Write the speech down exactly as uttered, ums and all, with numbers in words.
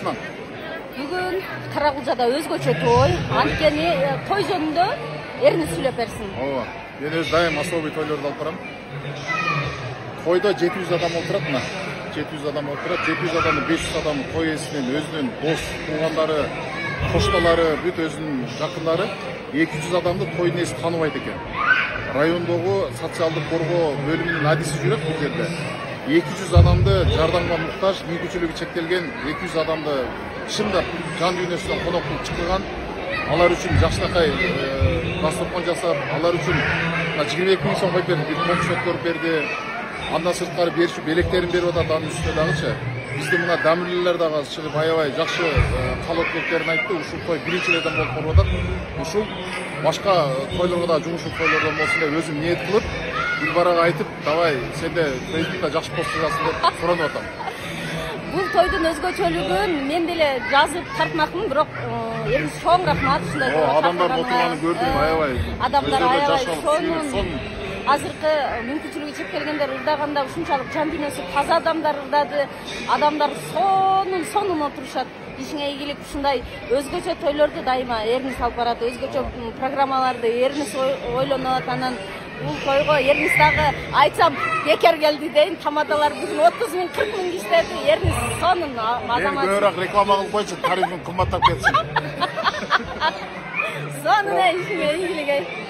башынан. Бүгін Қарақұлжада өзгөчө той, анткени той жөнүндө Эрнис сүйлөп берсин. Ооба. Мен өз дайым особый тойлорду алып барам. Тойда жети жүз адам отурат мына. жети жүз адам отурат. жети жүз адамдын беш жүз адамы той ээсинен өзүнүн дос, туугандары, коштолору, бүт өзүнүн жакындары эки жүз адамды тойдун ээси тааныбайт экен. Райондогу социалдык коргоо бөлүмүнүн адиси жүрөт бул жерде. эки жүз адамды жардамга муктаж, мүмкүнчүлүгү чектелген эки жүз адамды чындап жан дүйнөсүнөн конок кылып чыгарган. Алар үчүн жакшынакай дасторкон жасап, алар үчүн жыйырма эки миң сом коюп берди, бир коңшоттор берди. Андан сырткары берчү белектерин берип атат, анын үстүнө дагычы. Бизде мына дамирлер дагы чыгып аябай жакшы калып өткөрүн айтты. Ушул той биринчилерден болуп коруп атат. Ушул башка тойлорго да жумушуп тойлордон болсун деп өзүм ниет кылып, Гүлбарага айтып, давай сен де Фейсбукта жакшы пост жазасың деп суранып атам. Бул тойдун өзгөчөлүгүн мен деле жазып тартмакмын, бирок Эрнис чоң рахмат ушундай тойго адамдар отурганын көрдүм, аябай. Адамдар аябай сонун. Азыркы мүмкүнчүлүгү чектелгендер ырдаганда ушунчалык жан дүйнөсү таза адамдар ырдады. Адамдар сонун сонун отурушат. Ишиңе ийгилик, ушундай өзгөчө тойлорду дайыма Эрнис алып барат, өзгөчө программаларды Эрнис ойлонот. Анан бул тойго Эрнис дагы айтсам бекер келди дейин, тамадалар бүгүн отуз миң кырк миң иштеди. Эрнис сонун азамат. Көбүрөөк реклама кылып койчу, тарифин кымбаттап кетсин. Сонун ишиңе ийгилик.